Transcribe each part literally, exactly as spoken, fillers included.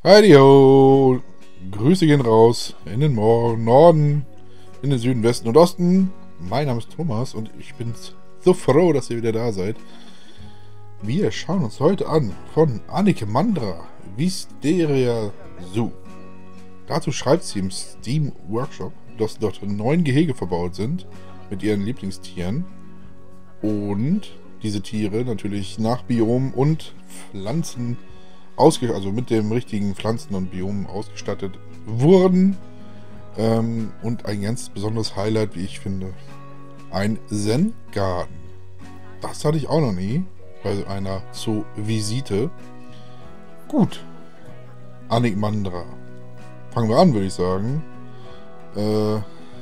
Heidio! Grüße gehen raus in den Mor Norden, in den Süden, Westen und Osten. Mein Name ist Thomas und ich bin so froh, dass ihr wieder da seid. Wir schauen uns heute an von Annike Mandra, Wisteria Zoo. Dazu schreibt sie im Steam Workshop, dass dort neun Gehege verbaut sind mit ihren Lieblingstieren und diese Tiere natürlich nach Biom und Pflanzen ausge also mit dem richtigen Pflanzen und Biom ausgestattet wurden. Ähm, und ein ganz besonderes Highlight, wie ich finde, ein Zen-Garten. Das hatte ich auch noch nie bei einer Zoo-Visite. Gut, Annike Mandra. Fangen wir an, würde ich sagen. Äh,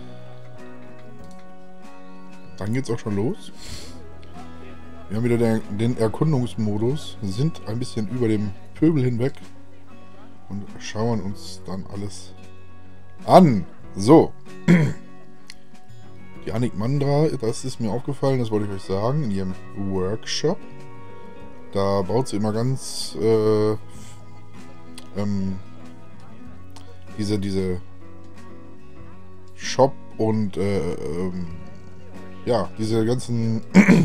dann geht's auch schon los. Wir haben wieder den, den Erkundungsmodus, sind ein bisschen über dem Pöbel hinweg und schauen uns dann alles an. So. Die Annike Mandra, das ist mir aufgefallen, das wollte ich euch sagen, in ihrem Workshop. Da baut sie immer ganz äh, ähm, diese, diese Shop und äh, ähm, ja, diese ganzen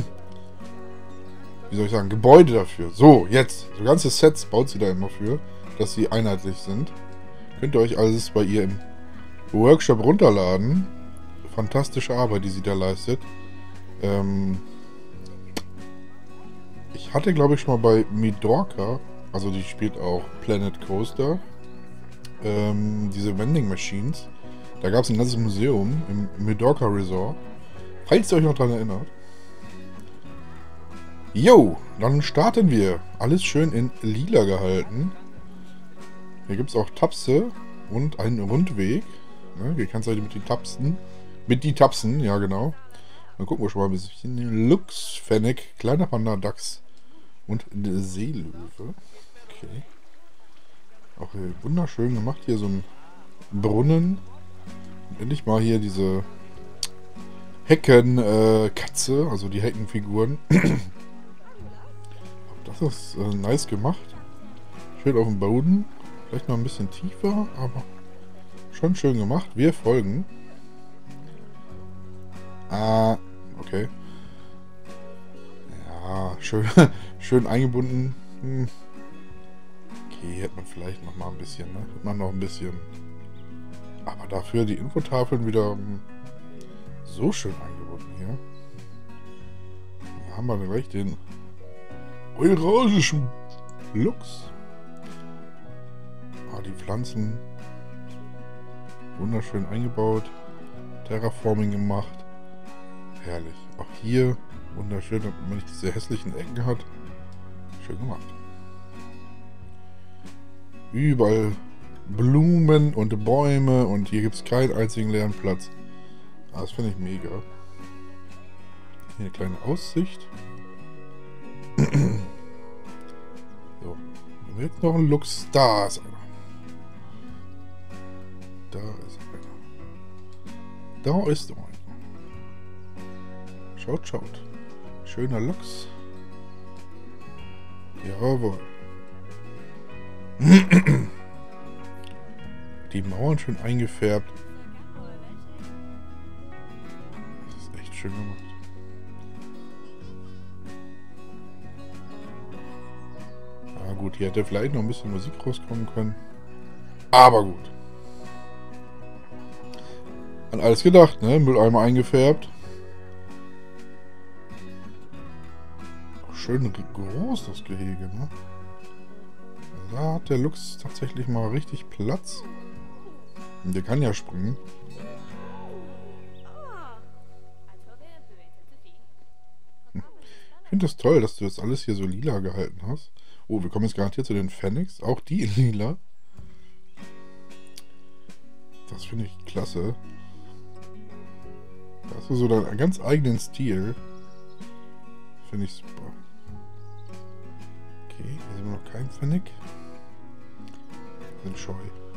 wie soll ich sagen, Gebäude dafür. So, jetzt. So ganze Sets baut sie da immer für, dass sie einheitlich sind. Könnt ihr euch alles bei ihr im Workshop runterladen. Fantastische Arbeit, die sie da leistet. Ähm ich hatte, glaube ich, schon mal bei Midorka, also die spielt auch Planet Coaster, ähm, diese Vending Machines. Da gab es ein ganzes Museum im Midorka Resort. Falls ihr euch noch daran erinnert. Jo, dann starten wir. Alles schön in lila gehalten. Hier gibt es auch Tapse und einen Rundweg. Ne, hier kannst du halt mit den Tapsen. Mit die Tapsen, ja genau. Dann gucken wir schon mal ein bisschen. Lux, Fennec, kleiner Panda, Dachs und Seelöwe. Okay. Auch hier wunderschön gemacht. Hier so ein Brunnen. Und endlich mal hier diese Heckenkatze, äh, also die Heckenfiguren. Das ist äh, nice gemacht. Schön auf dem Boden. Vielleicht noch ein bisschen tiefer, aber schon schön gemacht. Wir folgen. Ah, okay. Ja, schön, schön eingebunden. Hm. Okay, hätte man vielleicht noch mal ein bisschen, ne? Hätte man noch ein bisschen. Aber dafür die Infotafeln wieder hm, so schön eingebunden hier. Da haben wir gleich den eurasischen Lux. Ah, die Pflanzen wunderschön eingebaut. Terraforming gemacht. Herrlich. Auch hier wunderschön, damit man nicht diese hässlichen Ecken hat. Schön gemacht. Überall Blumen und Bäume und hier gibt es keinen einzigen leeren Platz. Ah, das finde ich mega. Hier eine kleine Aussicht. So, haben wir jetzt noch einen Lux. Da ist einer. Da ist einer. Da ist einer. Schaut, schaut. Schöner Lux. Jawohl. Die Mauern schön eingefärbt. Das ist echt schön gemacht. Gut, hier hätte vielleicht noch ein bisschen Musik rauskommen können. Aber gut. An alles gedacht, ne? Mülleimer eingefärbt. Schön groß das Gehege, ne? Da hat der Lux tatsächlich mal richtig Platz. Und der kann ja springen. Hm. Ich finde das toll, dass du das alles hier so lila gehalten hast. Oh, wir kommen jetzt garantiert zu den Fennecs. Auch die in lila. Das finde ich klasse. Da hast du so deinen ganz eigenen Stil. Finde ich super. Okay, hier sehen wir noch keinen Fennec. Sind scheu.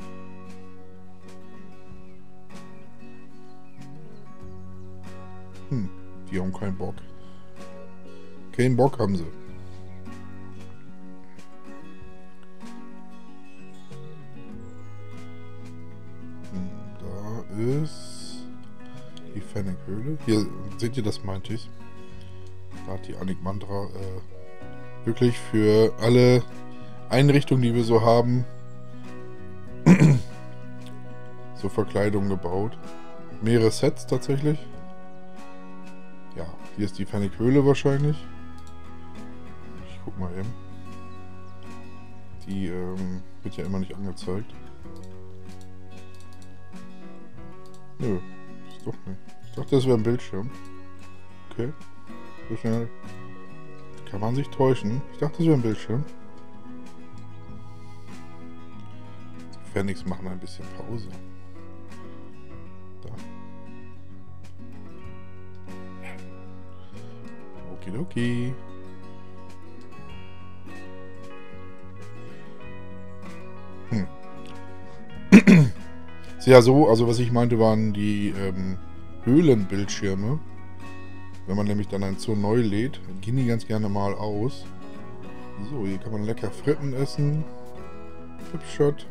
Hm, die haben keinen Bock. Keinen Bock haben sie. seht ihr, das meinte ich. Da hat die Annick Mantra äh, wirklich für alle Einrichtungen, die wir so haben, so Verkleidung gebaut. Mehrere Sets tatsächlich. Ja, hier ist die Fennikhöhle wahrscheinlich. Ich guck mal eben. Die ähm, wird ja immer nicht angezeigt. Nö, ist doch nicht. Ich dachte, das wäre ein Bildschirm. Okay. So schnell kann man sich täuschen. Ich dachte, das wäre ein Bildschirm. Die Phoenix machen ein bisschen Pause. Da. Okidoki. Hm. Ja, so, also was ich meinte, waren die ähm, Höhlenbildschirme. Wenn man nämlich dann ein Zoo neu lädt, gehen die ganz gerne mal aus. So, hier kann man lecker Fritten essen. Hübschott.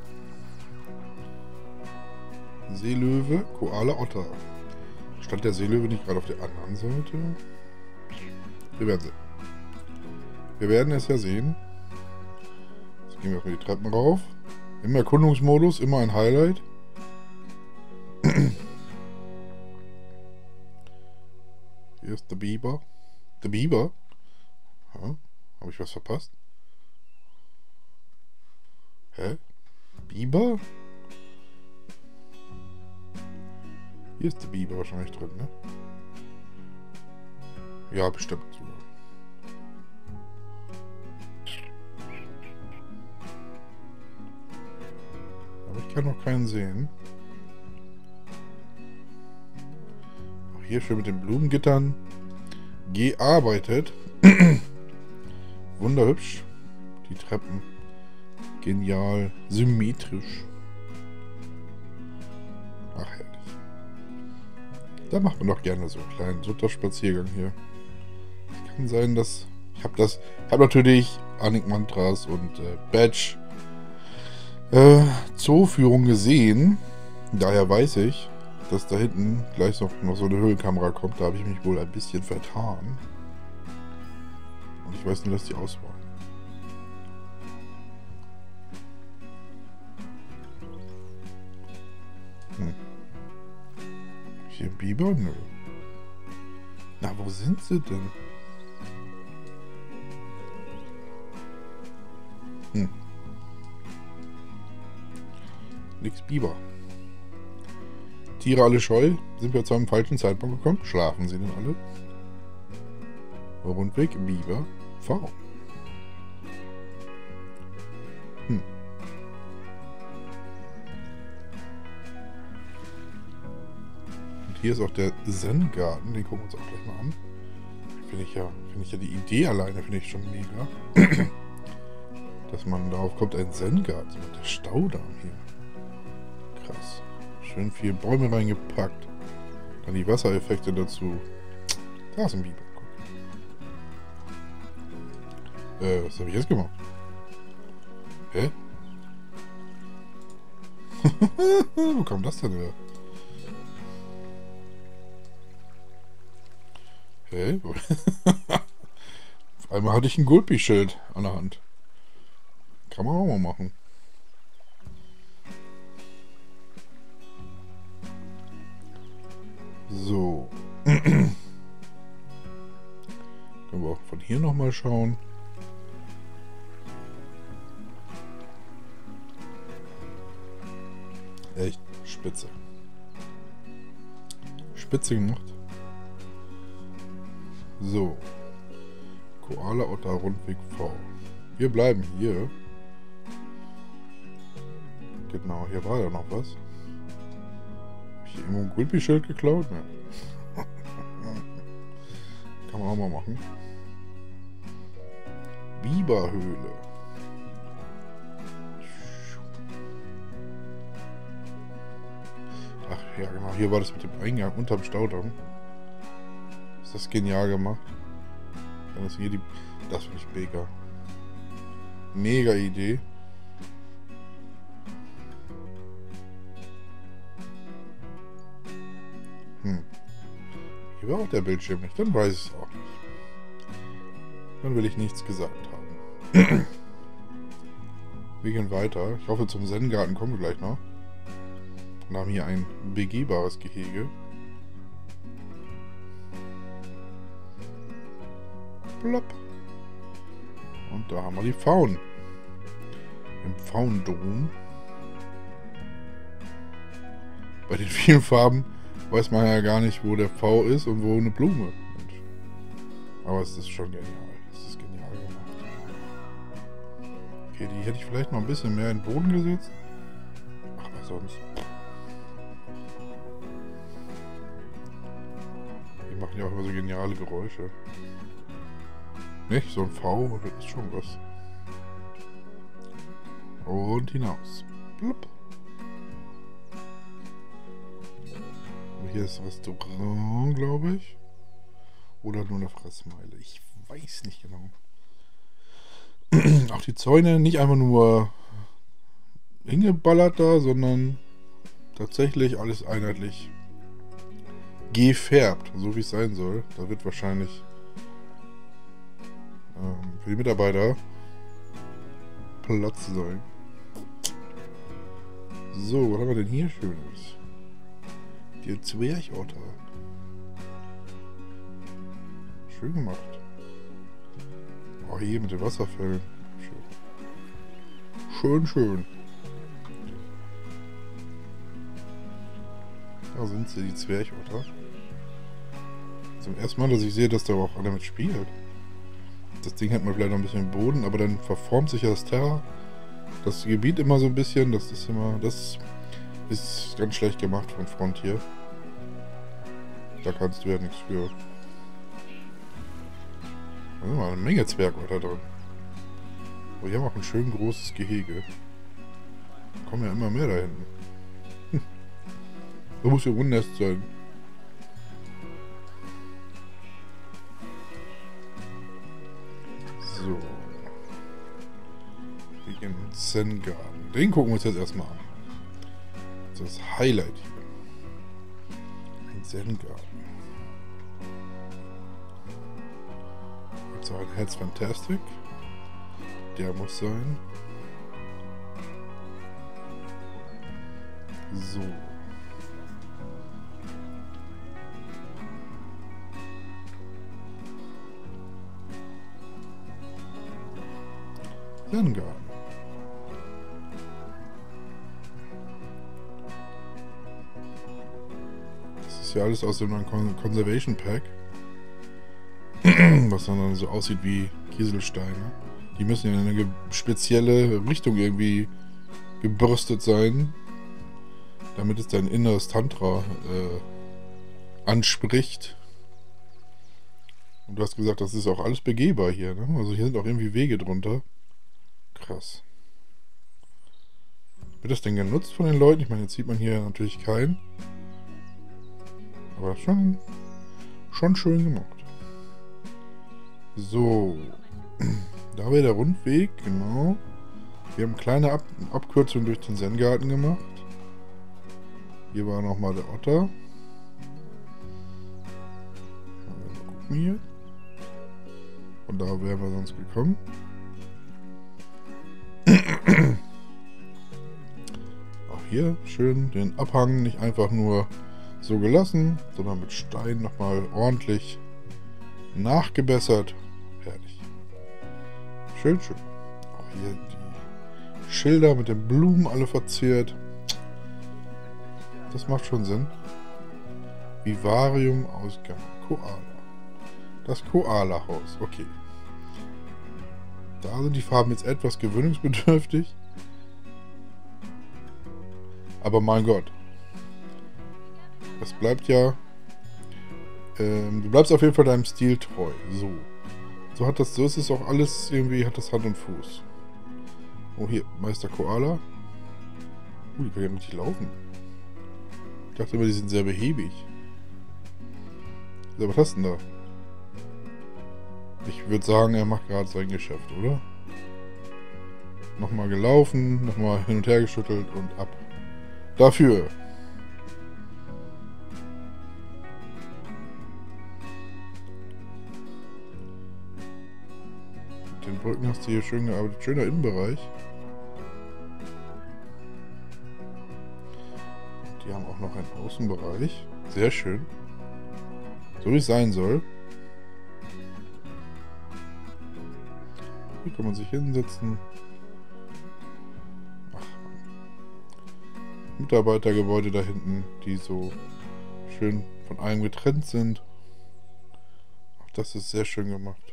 Seelöwe, Koala, Otter. Stand der Seelöwe nicht gerade auf der anderen Seite? Wir werden sehen. Wir werden es ja sehen. Jetzt gehen wir auf die Treppen rauf. Im Erkundungsmodus, immer ein Highlight. Hier ist der Biber. Der Biber? Ja, habe ich was verpasst? Hä? Biber? Hier ist der Biber wahrscheinlich drin, ne? Ja, bestimmt sogar. Aber ich kann noch keinen sehen. Auch hier schön mit den Blumengittern gearbeitet. Wunderhübsch. Die Treppen. Genial. Symmetrisch. Ach, herrlich. Da macht man doch gerne so einen kleinen Sonntagsspaziergang hier. Es kann sein, dass... Ich habe das... Ich habe natürlich Annick Mantras und äh, Badge äh, Zooführung gesehen. Daher weiß ich, dass da hinten gleich noch, noch so eine Höhlenkamera kommt. Da habe ich mich wohl ein bisschen vertan. Und ich weiß nur, dass die aus war. Hm. Hier ein Biber? Nö. Na, wo sind sie denn? Hm. Nix Biber. Tiere alle scheu. Sind wir zu einem falschen Zeitpunkt gekommen? Schlafen sie denn alle? Rundweg Biber V. Hm. Und hier ist auch der Zen-Garten. Den gucken wir uns auch gleich mal an. Finde ich ja, finde ich ja die Idee alleine finde ich schon mega. Dass man darauf kommt, ein Zen-Garten. Mit der Staudamm hier. Krass. Schön viele Bäume reingepackt. Dann die Wassereffekte dazu. Da ist ein Biber. Äh, was habe ich jetzt gemacht? Hä? Wo kam das denn her? Hä? Auf einmal hatte ich ein Gulpi-Schild an der Hand. Kann man auch mal machen. So. Können wir auch von hier nochmal schauen. Echt spitze. Spitze gemacht. So. Koala Otter Rundweg V. Wir bleiben hier. Genau, hier war ja noch was. Hab ich hier irgendwo ein Gulpi-Schild geklaut? Ne. Kann man auch mal machen. Biberhöhle. Ach ja, genau. Hier war das mit dem Eingang unterm Staudamm. Ist das genial gemacht. Dann ist hier die... Das finde ich mega. Mega Idee. Hm. Hier wäre auch der Bildschirm nicht. Dann weiß ich es auch nicht. Dann will ich nichts gesagt haben. Wir gehen weiter. Ich hoffe, zum Zen-Garten kommen wir gleich noch. Wir haben hier ein begehbares Gehege. Plopp. Und da haben wir die Pfauen. Im Pfauendom. Bei den vielen Farben weiß man ja gar nicht, wo der Pfau ist und wo eine Blume. Mensch. Aber es ist schon genial. Es ist genial gemacht. Okay, die hätte ich vielleicht noch ein bisschen mehr in den Boden gesetzt. Aber sonst... Die machen ja auch immer so geniale Geräusche. Nicht? So ein V, das ist schon was. Und hinaus. Blub. Hier ist Restaurant, glaube ich. Oder nur eine Fressmeile. Ich weiß nicht genau. Auch die Zäune nicht einfach nur hingeballert da, sondern tatsächlich alles einheitlich gefärbt, so wie es sein soll. Da wird wahrscheinlich ähm, für die Mitarbeiter Platz sein. So, was haben wir denn hier Schönes? Die Zwerchotter. Schön gemacht. Oh, hier mit den Wasserfällen. Schön. Schön, schön. Da sind sie, die Zwerchotter. Zum ersten Mal, dass ich sehe, dass da auch einer mit spielt. Das Ding hat man vielleicht noch ein bisschen im Boden, aber dann verformt sich ja das Terra. Das Gebiet immer so ein bisschen, das ist immer, das ist ganz schlecht gemacht von Frontier. Da kannst du ja nichts für. Da sind mal eine Menge Zwergotter drin. Aber hier haben wir auch ein schön großes Gehege. Da kommen ja immer mehr da hinten. Hm. Da muss ja ein Nest sein. So. Wir gehen in den Zen-Garten. Den gucken wir uns jetzt erstmal an. Das ist das Highlight hier. Ein Zen-Garten. So ein Heads Fantastic. Der muss sein. So. Zen-Garten. Das ist ja alles aus dem neuen Conservation Pack. Was dann so aussieht wie Kieselsteine. Die müssen ja in eine spezielle Richtung irgendwie gebürstet sein, damit es dein inneres Tantra äh, anspricht. Und du hast gesagt, das ist auch alles begehbar hier, ne? Also hier sind auch irgendwie Wege drunter. Krass. Wird das denn genutzt von den Leuten? Ich meine, jetzt sieht man hier natürlich keinen. Aber schon, schon schön gemacht. So. Da wäre der Rundweg, genau. Wir haben eine kleine Ab Abkürzung durch den Zen-Garten gemacht. Hier war nochmal der Otter. Mal gucken hier. Von da wären wir sonst gekommen. Auch hier schön den Abhang nicht einfach nur so gelassen, sondern mit Stein nochmal ordentlich nachgebessert. Herrlich. Schön, schön. Auch hier die Schilder mit den Blumen alle verziert. Das macht schon Sinn. Vivarium Ausgang. Koala. Das Koala-Haus. Okay. Da sind die Farben jetzt etwas gewöhnungsbedürftig. Aber mein Gott. Das bleibt ja... Ähm, du bleibst auf jeden Fall deinem Stil treu. So. So hat das, so ist es auch alles irgendwie, hat das Hand und Fuß. Oh, hier, Meister Koala. Uh, die können ja richtig laufen. Ich dachte immer, die sind sehr behäbig. So, was hast du denn da? Ich würde sagen, er macht gerade sein Geschäft, oder? Nochmal gelaufen, nochmal hin und her geschüttelt und ab. Dafür. den Brücken hast du hier schön gearbeitet. Schöner Innenbereich. Und die haben auch noch einen Außenbereich. Sehr schön. So wie es sein soll. Hier kann man sich hinsetzen. Ach, Mitarbeitergebäude da hinten, die so schön von allem getrennt sind. Auch das ist sehr schön gemacht.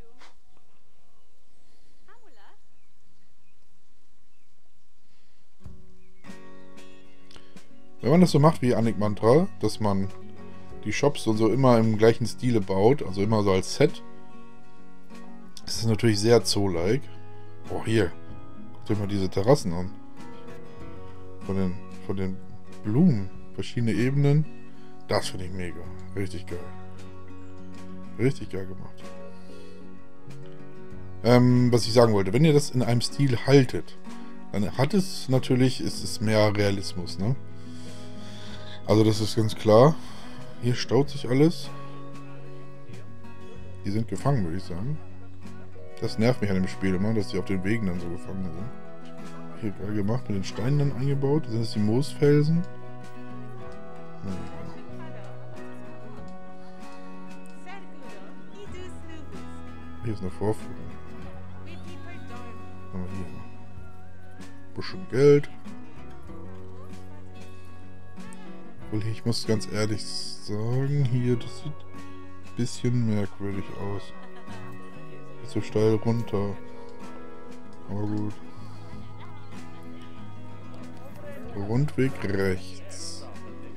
Wenn man das so macht wie Annick Mantra, dass man die Shops und so immer im gleichen Stile baut, also immer so als Set, ist es natürlich sehr Zoo-like. Oh, hier. Guckt euch mal diese Terrassen an. Von den, von den Blumen. Verschiedene Ebenen. Das finde ich mega. Richtig geil. Richtig geil gemacht. Ähm, was ich sagen wollte, wenn ihr das in einem Stil haltet, dann hat es natürlich, ist es mehr Realismus, ne? Also das ist ganz klar. Hier staut sich alles. Die sind gefangen, würde ich sagen. Das nervt mich an dem Spiel immer, dass die auf den Wegen dann so gefangen sind. Hier geil gemacht, mit den Steinen dann eingebaut. Das sind jetzt die Moosfelsen. Hier ist eine Vorführung. Haben wir hier ein bisschen Geld. Obwohl, ich muss ganz ehrlich sagen, hier, das sieht ein bisschen merkwürdig aus. Geht so steil runter. Aber gut. Rundweg rechts.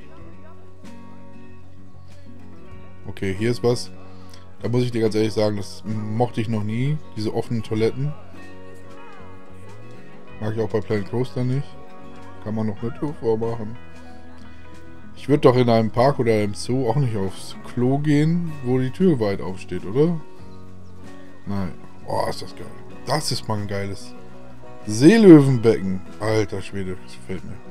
Okay, hier ist was. Da muss ich dir ganz ehrlich sagen, das mochte ich noch nie. Diese offenen Toiletten. Mag ich auch bei Planet Coaster nicht. Kann man noch eine Tour vormachen. Ich würde doch in einem Park oder im Zoo auch nicht aufs Klo gehen, wo die Tür weit aufsteht, oder? Nein. Oh, ist das geil. Das ist mal ein geiles Seelöwenbecken. Alter Schwede, das gefällt mir.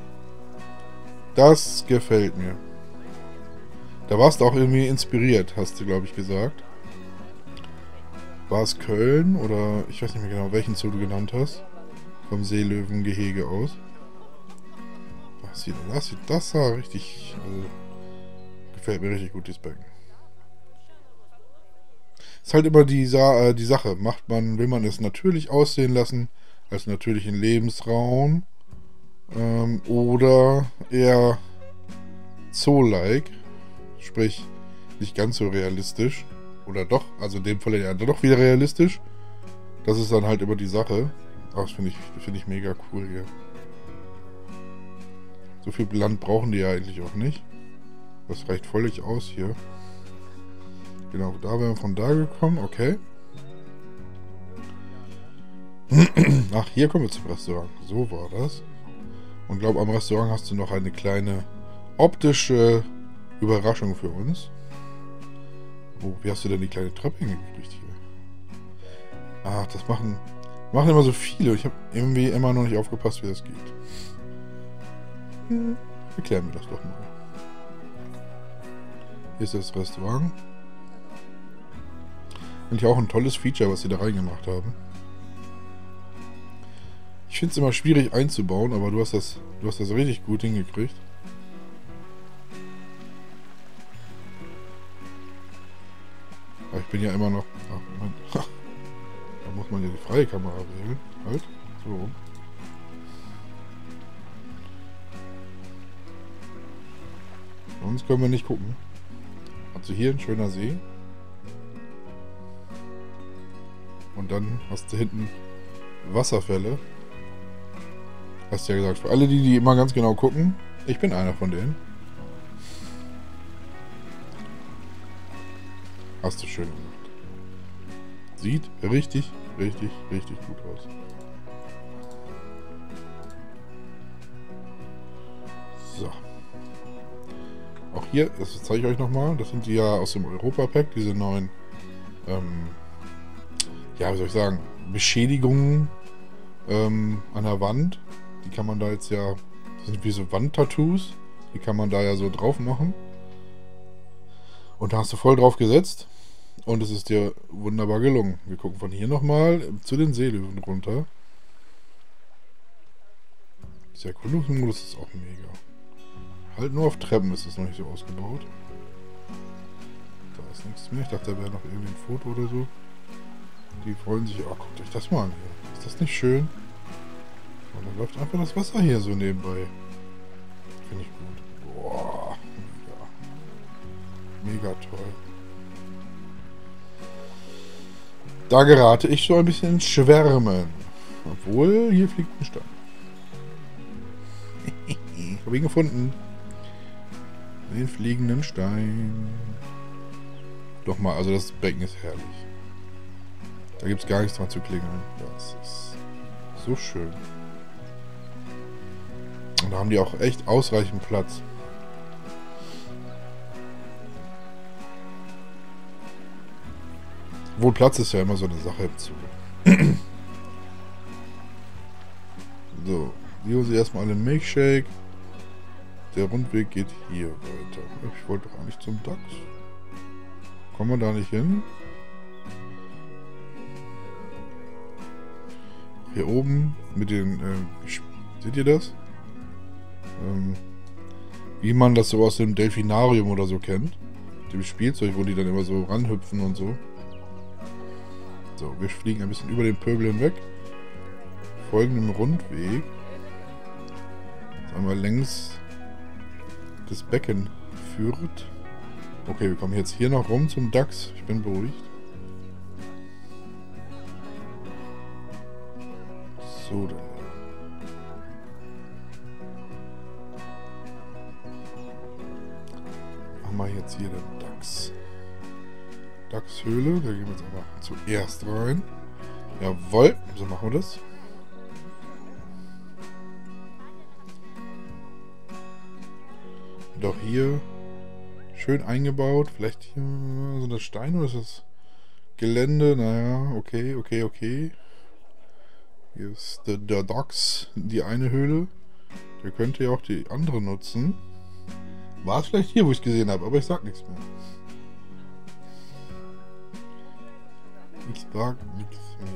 Das gefällt mir. Da warst du auch irgendwie inspiriert, hast du, glaube ich, gesagt. War es Köln oder ich weiß nicht mehr genau, welchen Zoo du genannt hast. Vom Seelöwengehege aus. Das sieht, das sieht, das sah richtig, also, gefällt mir richtig gut, dieses Becken. Ist halt immer die, Sa äh, die Sache, macht man, will man es natürlich aussehen lassen, als natürlichen Lebensraum, ähm, oder eher Zoo-like, sprich, nicht ganz so realistisch, oder doch, also in dem Fall ja doch wieder realistisch, das ist dann halt immer die Sache. Ach, das finde ich, find ich mega cool hier. So viel Land brauchen die ja eigentlich auch nicht. Das reicht völlig aus hier. Genau, da wären wir von da gekommen. Okay. Ach, hier kommen wir zum Restaurant. So war das. Und glaube, am Restaurant hast du noch eine kleine optische Überraschung für uns. Oh, wie hast du denn die kleine Treppe hingekriegt hier? Ach, das machen, machen immer so viele. Ich habe irgendwie immer noch nicht aufgepasst, wie das geht. Hm, erklären wir das doch mal. Hier ist das Restaurant. Eigentlich auch ein tolles Feature, was sie da reingemacht haben. Ich finde es immer schwierig einzubauen, aber du hast das, du hast das richtig gut hingekriegt. Aber ich bin ja immer noch... Ach, Moment. Da muss man ja die freie Kamera wählen. Halt. So rum. Sonst können wir nicht gucken. Also hier ein schöner See. Und dann hast du hinten Wasserfälle. Hast du ja gesagt, für alle die, die immer ganz genau gucken, ich bin einer von denen. Hast du schön gemacht. Sieht richtig, richtig, richtig gut aus. So. Auch hier, das zeige ich euch nochmal, das sind die ja aus dem Europa-Pack, diese neuen, ähm, ja, wie soll ich sagen, Beschädigungen ähm, an der Wand. Die kann man da jetzt ja, das sind wie so Wandtattoos, die kann man da ja so drauf machen. Und da hast du voll drauf gesetzt. Und es ist dir wunderbar gelungen. Wir gucken von hier nochmal zu den Seelöwen runter. Der Erkundungsmodus ist auch mega. Halt nur auf Treppen ist es noch nicht so ausgebaut. Da ist nichts mehr. Ich dachte, da wäre noch irgendwie ein Foto oder so. Die freuen sich. Oh, guckt euch das mal an hier. Ist das nicht schön? Und dann läuft einfach das Wasser hier so nebenbei. Finde ich gut. Boah. Mega. Mega toll. Da gerate ich so ein bisschen ins Schwärmen. Obwohl, hier fliegt ein Stein. Ich habe ihn gefunden. Den fliegenden Stein. Doch mal, also das Becken ist herrlich. Da gibt es gar nichts dran zu klingeln. Das ist so schön. Und da haben die auch echt ausreichend Platz. Wohl Platz ist ja immer so eine Sache im Zuge. So, hier holen sie erstmal alle Milkshake. Der Rundweg geht hier weiter. Ich wollte doch eigentlich zum Dachs. Kommen wir da nicht hin? Hier oben mit den... Äh, seht ihr das? Ähm, wie man das so aus dem Delfinarium oder so kennt. Dem Spielzeug, wo die dann immer so ranhüpfen und so. So, wir fliegen ein bisschen über den Pöbel hinweg. Folgen dem Rundweg. Einmal längs das Becken führt. Okay, wir kommen jetzt hier noch rum zum Dachs. Ich bin beruhigt. So, dann. Machen wir jetzt hier den Dachs. Dachshöhle. Da gehen wir jetzt aber zuerst rein. Jawohl, so machen wir das. Und auch hier schön eingebaut. Vielleicht hier so eine Steine oder ist das Gelände? Naja, okay, okay, okay. Hier ist der, der Dachs, die eine Höhle. Der könnte ja auch die andere nutzen. War es vielleicht hier, wo ich es gesehen habe, aber ich sag nichts mehr. Ich sag nichts mehr.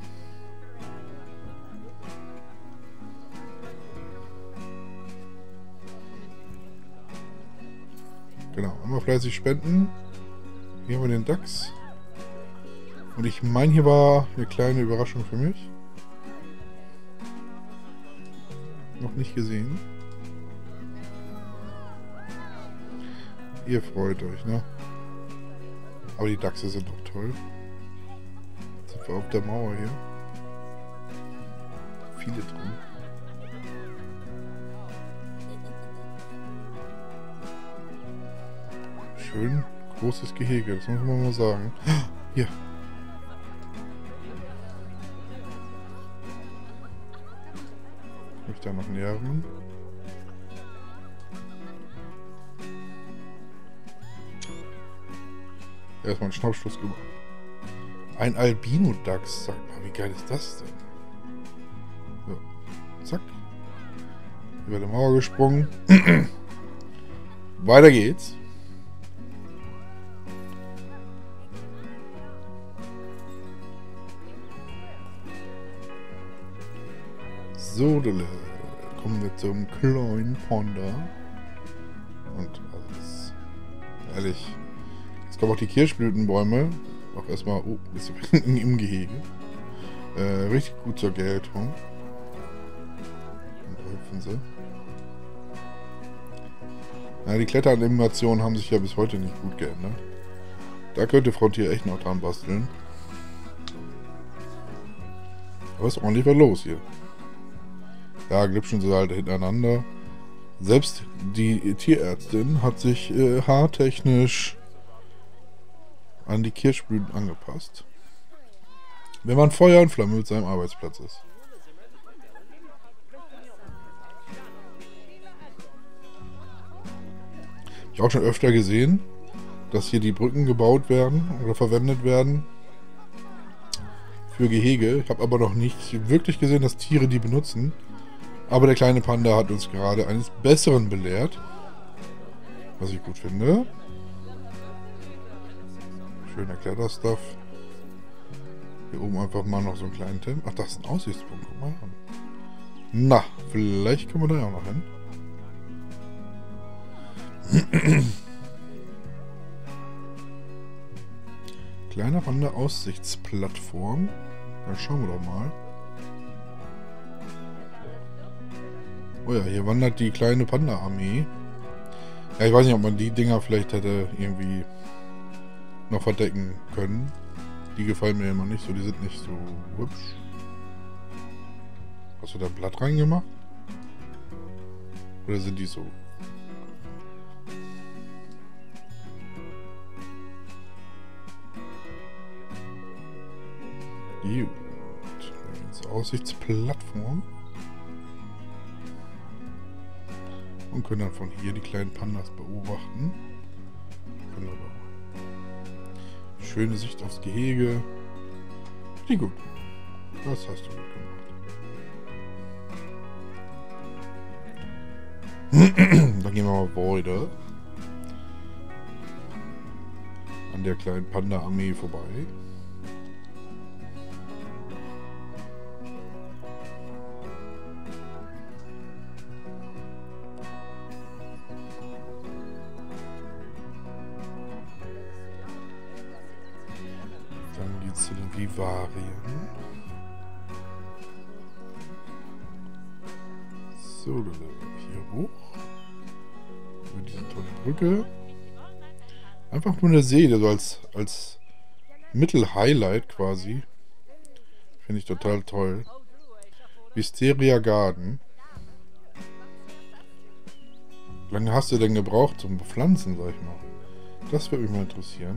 Genau, einmal fleißig spenden. Hier haben wir den Dachs. Und ich meine, hier war eine kleine Überraschung für mich. Noch nicht gesehen. Ihr freut euch, ne? Aber die Dachse sind doch toll. Jetzt sind wir auf der Mauer hier. Viele drin. Schön großes Gehege, das muss man mal sagen. Hier. Kann ich da noch nähern? Erstmal einen Schnappschuss gemacht. Ein Albino-Dachs. Sag mal, wie geil ist das denn? So. Zack. Über die Mauer gesprungen. Weiter geht's. So, kommen wir zum kleinen Panda. Und alles. Ehrlich. Jetzt kommen auch die Kirschblütenbäume. Auch erstmal, oh, ist im Gehege. Äh, richtig gut zur Geltung. Und da hüpfen sie. Na, die Kletteranimationen haben sich ja bis heute nicht gut geändert. Da könnte Frontier echt noch dran basteln. Aber ist ordentlich was los hier. Ja, glitschen sie halt hintereinander. Selbst die Tierärztin hat sich äh, haartechnisch an die Kirschblüten angepasst. Wenn man Feuer und Flamme mit seinem Arbeitsplatz ist. Ich habe auch schon öfter gesehen, dass hier die Brücken gebaut werden oder verwendet werden für Gehege. Ich habe aber noch nicht wirklich gesehen, dass Tiere die benutzen. Aber der kleine Panda hat uns gerade eines Besseren belehrt. Was ich gut finde. Schöner Kletterstuff. Hier oben einfach mal noch so einen kleinen Tempel. Ach, das ist ein Aussichtspunkt. Guck mal an. Na, vielleicht kommen wir da auch noch hin. Kleine Wander-Aussichtsplattform. Dann schauen wir doch mal. Oh ja, hier wandert die kleine Panda-Armee. Ja, ich weiß nicht, ob man die Dinger vielleicht hätte irgendwie noch verdecken können. Die gefallen mir immer nicht so, die sind nicht so hübsch. Hast du da ein Blatt reingemacht? Oder sind die so? Gut. Jetzt Aussichtsplattform. Und können dann von hier die kleinen Pandas beobachten. Wunderbar. Schöne Sicht aufs Gehege. Die gut. Das hast du gut gemacht. Dann gehen wir mal weiter. An der kleinen Panda-Armee vorbei. Dann geht es zu den Vivarien. So, hier hoch. Über diese tolle Brücke. Einfach nur eine See, so als, als Mittel-Highlight quasi. Finde ich total toll. Wisteria Garden. Wie lange hast du denn gebraucht zum Bepflanzen, sag ich mal? Das würde mich mal interessieren.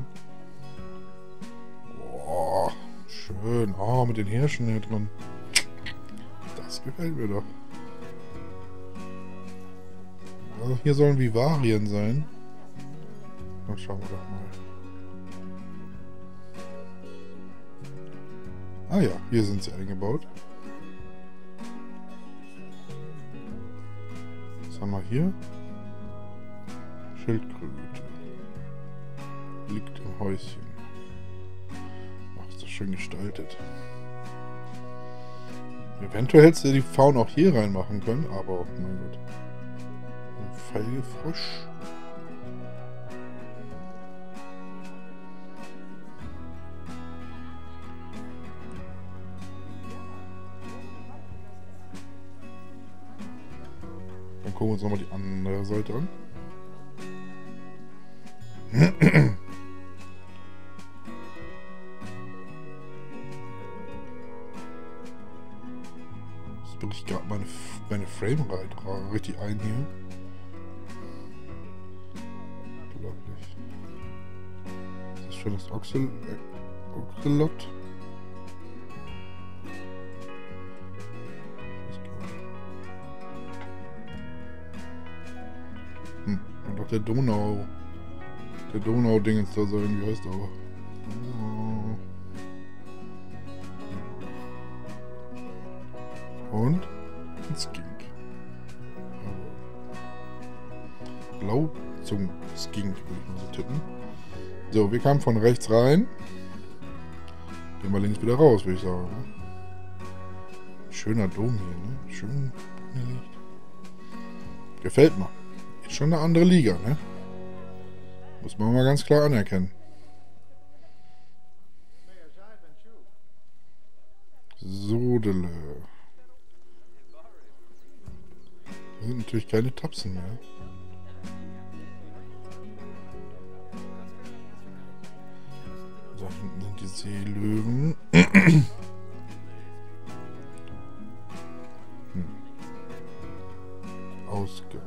Boah, schön. Oh, mit den Hirschen hier drin. Das gefällt mir doch. Also hier sollen Vivarien sein. Na, schauen wir doch mal. Ah ja, hier sind sie eingebaut. Was haben wir hier? Schildkröte. Liegt im Häuschen. Ach, ist das schön gestaltet. Eventuell hättest du die Faunen auch hier reinmachen können, aber mein Gott. Ein Pfeilfrosch. Dann gucken wir uns nochmal die andere Seite an. Das bricht gerade meine, meine Framerate richtig ein hier. Unglaublich. Das ist schon das Oxel Ocelot. Hm, und auch der Donau. Der Donau-Dingens da so irgendwie heißt aber. Und ein Skink. Blauzungen-Skink würde ich mal so tippen. So, wir kamen von rechts rein. Gehen wir links wieder raus, würde ich sagen. Ne? Schöner Dom hier, ne? Schön angelegt. Gefällt mir. Ist schon eine andere Liga, ne? Muss man mal ganz klar anerkennen. Sodele. Hier sind natürlich keine Tapsen mehr. Da hinten sind die Seelöwen. hm. Ausgang.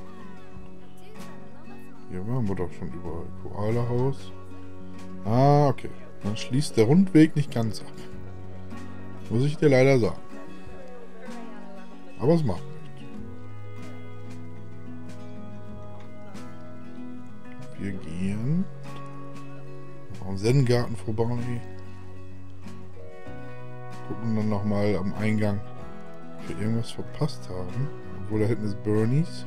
Hier waren wir doch schon überall. Koala-Haus. Ah, okay. Dann schließt der Rundweg nicht ganz ab. Muss ich dir leider sagen. Aber es macht nichts. Wir gehen am Zen-Garten vorbei. Gucken dann nochmal am Eingang, ob wir irgendwas verpasst haben. Obwohl da hinten ist Bernie's.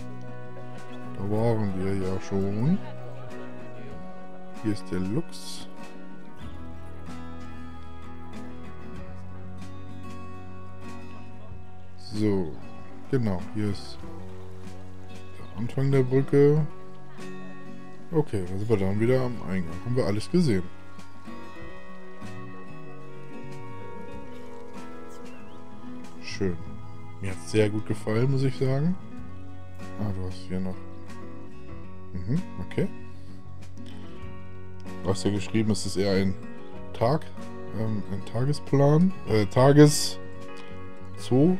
Da waren wir ja schon. Hier ist der Lux. So, genau, hier ist der Anfang der Brücke. Okay, da sind wir dann wieder am Eingang. Haben wir alles gesehen. Schön. Mir hat es sehr gut gefallen, muss ich sagen. Ah, du hast hier noch... Mhm, okay. Du hast ja geschrieben, es ist eher ein Tag, ähm, ein Tagesplan, äh, Tages... Zoo.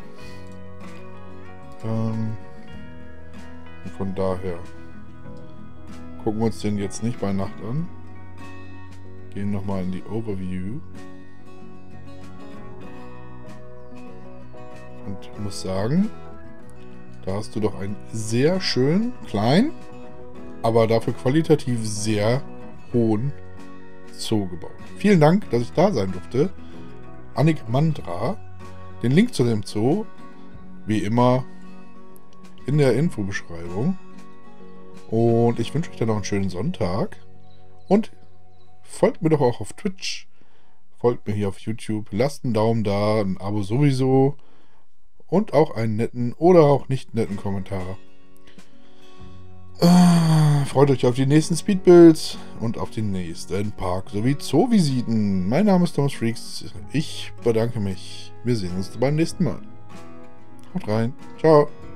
Ähm, und von daher gucken wir uns den jetzt nicht bei Nacht an. Gehen nochmal in die Overview. Und muss sagen, da hast du doch einen sehr schön kleinen, aber dafür qualitativ sehr hohen Zoo gebaut. Vielen Dank, dass ich da sein durfte. Annik Mandra. Den Link zu dem Zoo, wie immer, in der Infobeschreibung. Und ich wünsche euch dann noch einen schönen Sonntag. Und folgt mir doch auch auf Twitch. Folgt mir hier auf YouTube. Lasst einen Daumen da, ein Abo sowieso. Und auch einen netten oder auch nicht netten Kommentar. Äh, freut euch auf die nächsten Speedbuilds und auf den nächsten Park sowie Zoo-Visiten. Mein Name ist Thomas Freaks. Ich bedanke mich. Wir sehen uns beim nächsten Mal. Haut rein. Ciao.